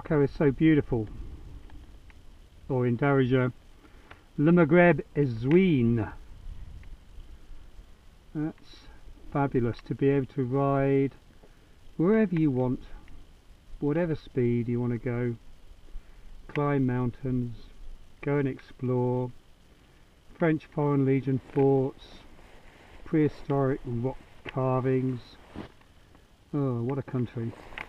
Morocco is so beautiful, or in Darija, Le Maghreb is Zween. That's fabulous to be able to ride wherever you want, whatever speed you want to go, climb mountains, go and explore French Foreign Legion forts, prehistoric rock carvings. Oh, what a country.